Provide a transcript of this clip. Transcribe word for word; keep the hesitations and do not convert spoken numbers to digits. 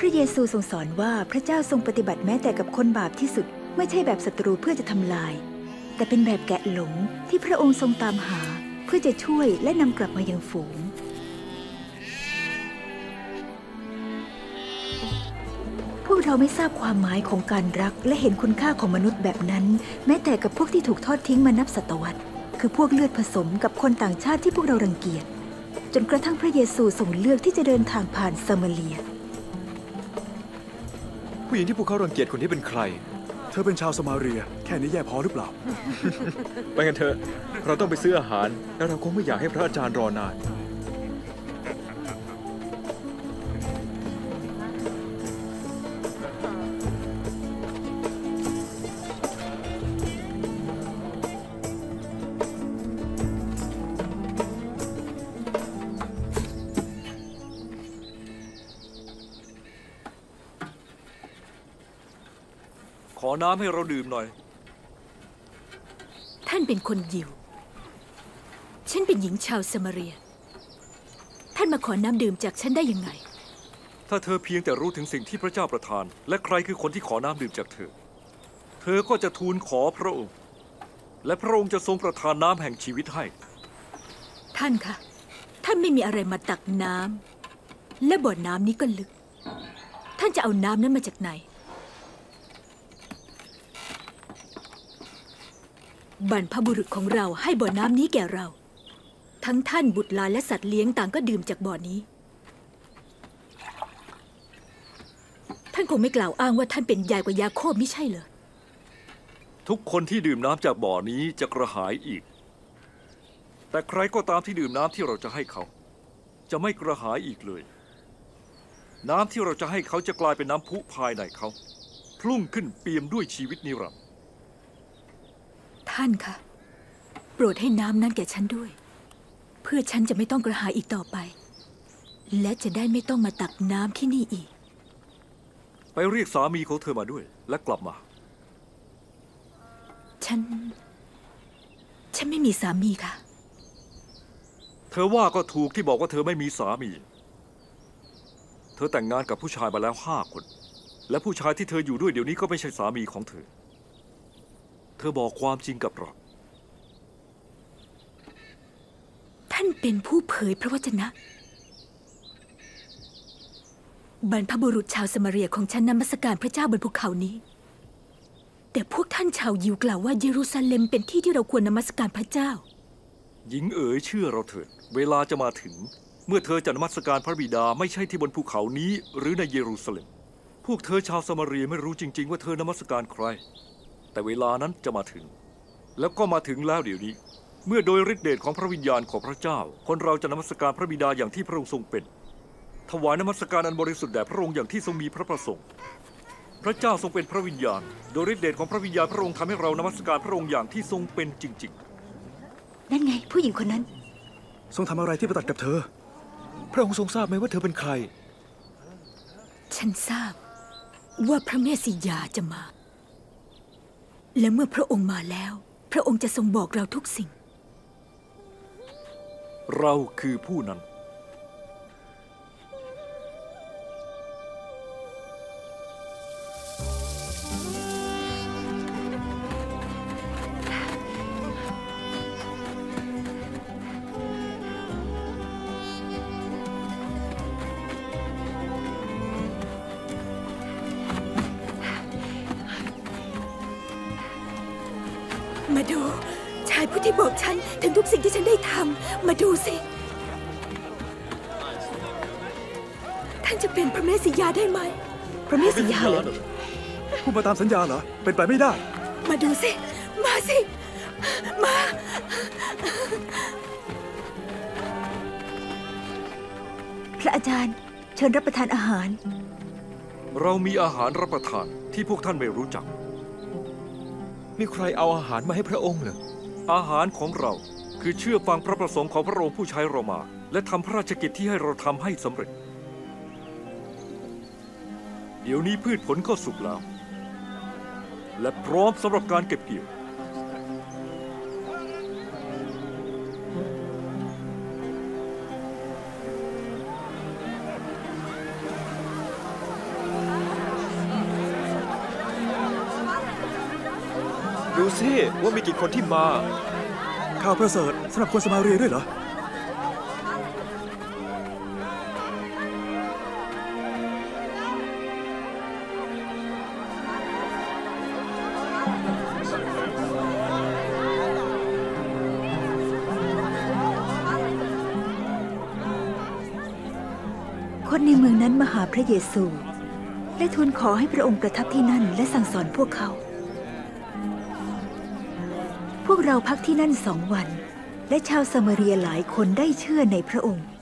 ระเยซูทรงสอนว่าพระเจ้าทรงปฏิบัติแม้แต่กับคนบาปที่สุดไม่ใช่แบบศัตรูเพื่อจะทำลายแต่เป็นแบบแกะหลงที่พระองค์ทรงตามหาเพื่อจะช่วยและนำกลับมายังฝูงพวกเราไม่ทราบความหมายของการรักและเห็นคุณค่าของมนุษย์แบบนั้นแม้แต่กับพวกที่ถูกทอดทิ้งมานับศตวรรษคือพวกเลือดผสมกับคนต่างชาติที่พวกเรารังเกียจจนกระทั่งพระเยซูทรงเลือกที่จะเดินทางผ่านซามาเรียผู้หญิงที่พวกเขารังเกียจคนนี้เป็นใครเธอเป็นชาวสมาเรียแค่นี้แย่พอหรือเปล่าไปกันเถอะเราต้องไปซื้ออาหารและเราคงไม่อยากให้พระอาจารย์รอนานขอน้ำให้เราดื่มหน่อยท่านเป็นคนยิวฉันเป็นหญิงชาวสมาเรียท่านมาขอน้ำดื่มจากฉันได้ยังไงถ้าเธอเพียงแต่รู้ถึงสิ่งที่พระเจ้าประทานและใครคือคนที่ขอน้ำดื่มจากเธอเธอก็จะทูลขอพระองค์และพระองค์จะทรงประทานน้ำแห่งชีวิตให้ท่านคะท่านไม่มีอะไรมาตักน้ำและบ่อน้ำนี้ก็ลึกท่านจะเอาน้ำนั้นมาจากไหนบรรพบุรุษของเราให้บ่อน้ำนี้แก่เราทั้งท่านบุตรหลานและสัตว์เลี้ยงต่างก็ดื่มจากบ่อนี้ท่านคงไม่กล่าวอ้างว่าท่านเป็นใหญ่กว่ายาโคบไม่ใช่เหรอทุกคนที่ดื่มน้ำจากบ่อนี้จะกระหายอีกแต่ใครก็ตามที่ดื่มน้ำที่เราจะให้เขาจะไม่กระหายอีกเลยน้ำที่เราจะให้เขาจะกลายเป็นน้ำพุภายในเขาพุ่งขึ้นเปี่ยมด้วยชีวิตนิรันดร์ท่านคะโปรดให้น้ำนั้นแก่ฉันด้วยเพื่อฉันจะไม่ต้องกระหายอีกต่อไปและจะได้ไม่ต้องมาตักน้ำที่นี่อีกไปเรียกสามีของเธอมาด้วยและกลับมาฉันฉันไม่มีสามีค่ะเธอว่าก็ถูกที่บอกว่าเธอไม่มีสามีเธอแต่งงานกับผู้ชายมาแล้วห้าคนและผู้ชายที่เธออยู่ด้วยเดี๋ยวนี้ก็ไม่ใช่สามีของเธอเธอบอกความจริงกับเราท่านเป็นผู้เผยพระวจนะบรรพบุรุษชาวสมาเรียของฉันนมัสการพระเจ้าบนภูเขานี้แต่พวกท่านชาวยิวกล่าวว่าเยรูซาเล็มเป็นที่ที่เราควรนมัสการพระเจ้าหญิงเอ๋ยเชื่อเราเถิดเวลาจะมาถึงเมื่อเธอจะนมัสการพระบิดาไม่ใช่ที่บนภูเขานี้หรือในเยรูซาเล็มพวกเธอชาวสมาเรียไม่รู้จริงๆว่าเธอนมัสการใครแต่เวลานั้นจะมาถึงแล้วก็มาถึงแล้วเดี๋ยวนี้เมื่อโดยฤทธิเดชของพระวิญญาณของพระเจ้าคนเราจะนมัสการพระบิดาอย่างที่พระองค์ทรงเป็นถวายนมัสการอันบริสุทธิ์แด่พระองค์อย่างที่ทรงมีพระประสงค์พระเจ้าทรงเป็นพระวิญญาณโดยฤทธิเดชของพระวิญญาณพระองค์ทำให้เรานมัสการพระองค์อย่างที่ทรงเป็นจริงๆนั่นไงผู้หญิงคนนั้นทรงทำอะไรที่ประตัดกับเธอพระองค์ทรงทราบไหมว่าเธอเป็นใครฉันทราบว่าพระเมสสิยาจะมาและเมื่อพระองค์มาแล้วพระองค์จะทรงบอกเราทุกสิ่งเราคือผู้นั้นมาดูชายผู้ที่บอกฉันถึงทุกสิ่งที่ฉันได้ทำมาดูสิท่านจะเป็นพระเมสสิยาได้ไหมพระเมสสิยาเหรอผู้มาตามสัญญาเหรอเป็นไปไม่ได้มาดูสิมาสิมาพระอาจารย์เชิญรับประทานอาหารเรามีอาหารรับประทานที่พวกท่านไม่รู้จักมีใครเอาอาหารมาให้พระองค์เหรออาหารของเราคือเชื่อฟังพระประสงค์ของพระองค์ผู้ใช้เรามาและทำพระราชกิจที่ให้เราทำให้สำเร็จเดี๋ยวนี้พืชผลก็สุกแล้วและพร้อมสำหรับการเก็บเกี่ยวดูสิว่ามีกี่คนที่มาข่าวประเสริฐสำหรับคนสมาเรียด้วยเหรอคนในเมืองนั้นมาหาพระเยซู และทูลขอให้พระองค์ประทับที่นั่นและสั่งสอนพวกเขา พวกเราพักที่นั่นสองวัน และชาวสมาเรียหลายคนได้เชื่อในพระองค์